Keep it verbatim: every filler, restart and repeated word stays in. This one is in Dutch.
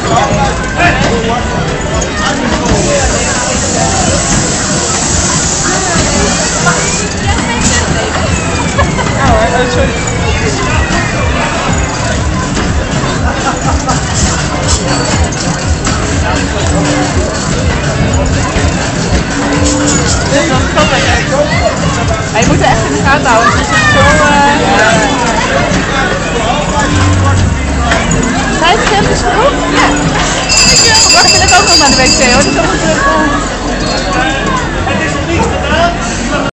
Ja, je moet er echt in de gaten houden. Het is zo. Vijf cent is genoeg? Ja. Wacht, wil ik ook nog naar de wc hoor. Dus dan moet ik